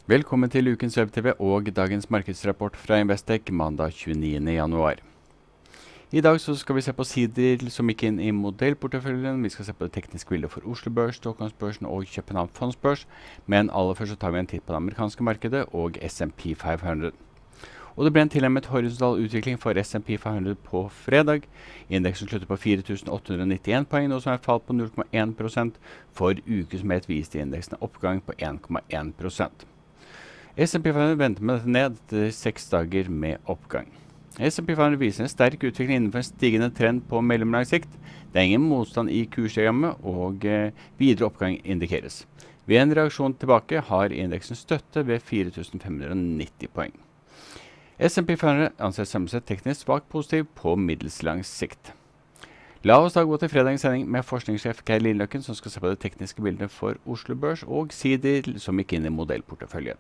Velkommen til ukens web-TV og dagens markedsrapport fra Investec mandag 29. januar. I dag så skal vi se på sider som gikk inn i modellporteføljen. Vi skal se på det tekniske bildet for Oslo Børs, Stockholmsbørsen og København Fondsbørs. Men aller først så tar vi en titt på det amerikanske markedet og S&P 500. Og det ble en tilnærmet horisontal utvikling for S&P 500 på fredag. Indeksen slutter på 4.891 poeng, noe som er fall på 0,1%. For ukesomhet viste indeksen oppgang på 1,1%. S&P 500 venter med dette ned etter 6 dager med oppgang. S&P 500 viser en sterk utvikling innenfor en stigende trend på mellomlang sikt. Det er ingen motstand i kursdiagrammet, og videre oppgang indikeres. Ved en reaksjon tilbake har indeksen støtte ved 4.590 poeng. S&P 500 anses samlet sett teknisk svakt positiv på middels lang sikt. La oss da gå til fredagens sending med forskningssjef Geir Lilleløkken, som skal se på det tekniske bildet for Oslo Børs og sider som gikk inn i modellporteføljen.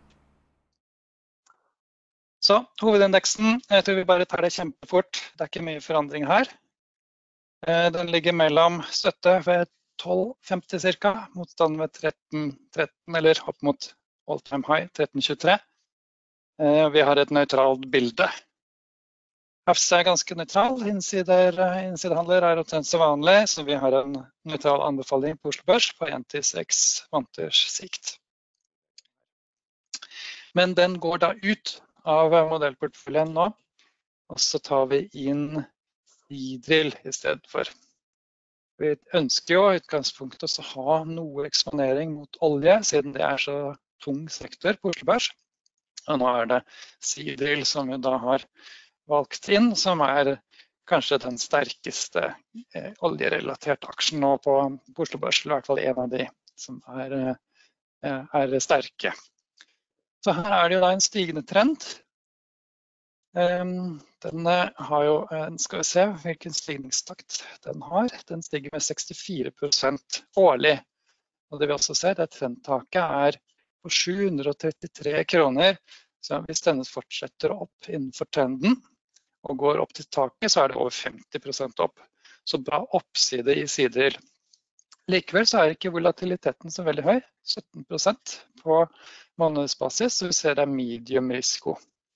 Så, hovedindeksen, jeg tror vi bare tar det kjempefort. Det er ikke mye forandring her. Den ligger mellom støtte ved 12,50 cirka, motstand ved 13,13 eller opp mot all time high 13,23. Vi har et nøytralt bilde. HFS er ganske nøytral, innsidehandler er omtrent så vanlig, så vi har en nøytral anbefaling på Oslo Børs på 1-6 måneders sikt. Men den går da ut av modellporteføljen nå, og så tar vi inn Seadrill i stedet for. Vi ønsker jo i utgangspunktet også å ha noe eksponering mot olje, siden det er så tung sektor på Oslo Børs. Og nå er det Seadrill som vi da har valgt inn, som er kanskje den sterkeste oljerelaterte aksjen nå på Oslo Børs, eller i hvert fall en av de som er sterke. Så her er det jo da en stigende trend. Den har jo, skal vi se hvilken stigningstakt den har. Den stiger med 64% årlig. Og det vi også ser, det trendtaket er på 733 kroner. Så hvis denne fortsetter opp innenfor trenden og går opp til taket, så er det over 50% opp. Så bra oppside i Seadrill. Likevel så er ikke volatiliteten så veldig høy, 17% på månedsbasis, så vi ser det er medium risiko.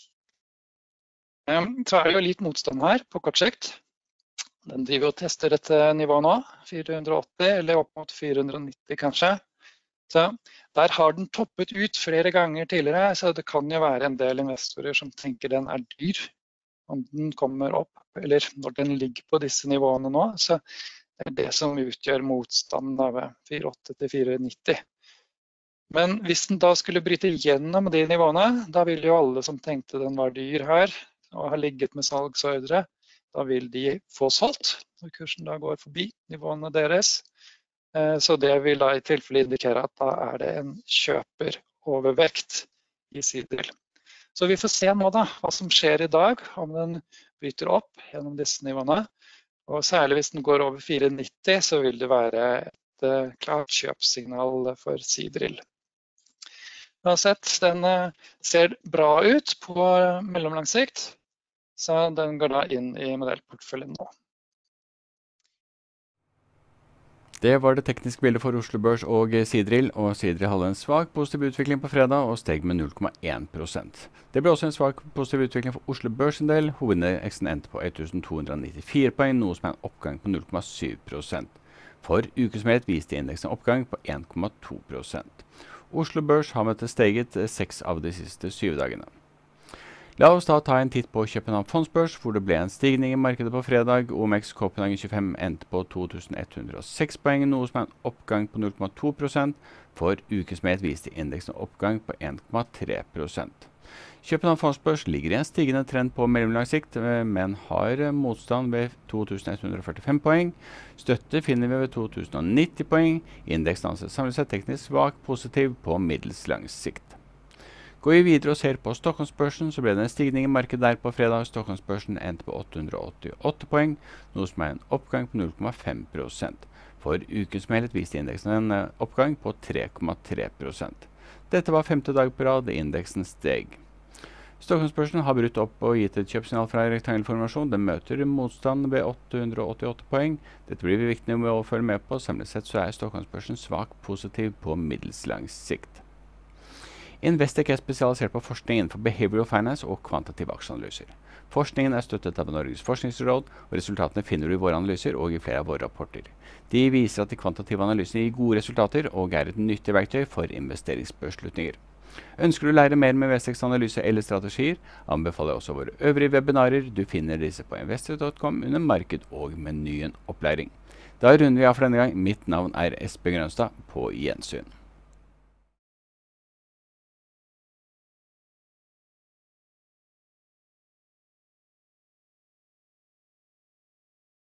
Så er det jo litt motstand her på kort sikt. Den driver og tester dette nivået nå, 480 eller opp mot 490 kanskje. Så der har den toppet ut flere ganger tidligere, så det kan jo være en del investorer som tenker den er dyr. Om den kommer opp, eller når den ligger på disse nivåene nå, så det er det som utgjør motstanden av 480 til 490. Men hvis den da skulle bryte gjennom de nivåene, da vil jo alle som tenkte den var dyr her, og har ligget med salgsordre, da vil de få solgt, når kursen da går forbi nivåene deres. Så det vil da i tilfelle indikere at da er det en kjøperovervekt i Seadrill. Så vi får se nå da, hva som skjer i dag, om den bryter opp gjennom disse nivåene. Og særlig hvis den går over 490, så vil det være et klart kjøpsignal for Seadrill. Uansett, den ser bra ut på mellomlang sikt, så den går da inn i modellporteføljen nå. Det var det tekniske bildet for Oslo Børs og Seadrill, og Seadrill hadde en svak positiv utvikling på fredag og steg med 0,1%. Det ble også en svak positiv utvikling for Oslo Børs en del. Hovedindeksen endte på 1294 poeng, noe som er en oppgang på 0,7%. For ukesomhet viste indeksen oppgang på 1,2%. Oslo Børs har med dette steget 6 av de siste 7 dagene. La oss da ta en titt på København Fondsbørs, hvor det ble en stigning i markedet på fredag. OMX Copenhagen 25 endte på 2106 poeng, noe som er en oppgang på 0,2%. For ukesomhet viste indeksen oppgang på 1,3%. København Fondsbørs ligger i en stigende trend på mellomlang sikt, men har motstand ved 2145 poeng. Støtte finner vi ved 2090 poeng. Indeksen anses samlet sett teknisk svak positiv på middels lang sikt. Går vi videre og ser på Stockholmsbørsen, så ble det en stigning i markedet der på fredag. Stockholmsbørsen endte på 888 poeng, noe som er en oppgang på 0,5%. For uken som helhet viste indeksen en oppgang på 3,3%. Dette var 5. dag på rad indeksen steg. Stockholmsbørsen har brutt opp og gitt et kjøpsignal fra rektangelformasjon. Den møter motstand ved 888 poeng. Dette blir viktig å følge med på. Samlet sett så er Stockholmsbørsen svak positiv på middels lang sikt. Investec er spesialisert på forskning innenfor behavioral finance og kvantitative aksjeanalyser. Forskningen er støttet av Norges forskningsråd, og resultatene finner du i våre analyser og i flere av våre rapporter. De viser at de kvantitative analysene gir gode resultater og er et nyttig verktøy for investeringsbeslutninger. Ønsker du å lære mer med Investecs analyse eller strategier, anbefaler jeg også våre øvrige webinarer. Du finner disse på investor.com under marked og menyen opplæring. Da runder vi av for denne gang. Mitt navn er Espen Grønstad. På gjensyn.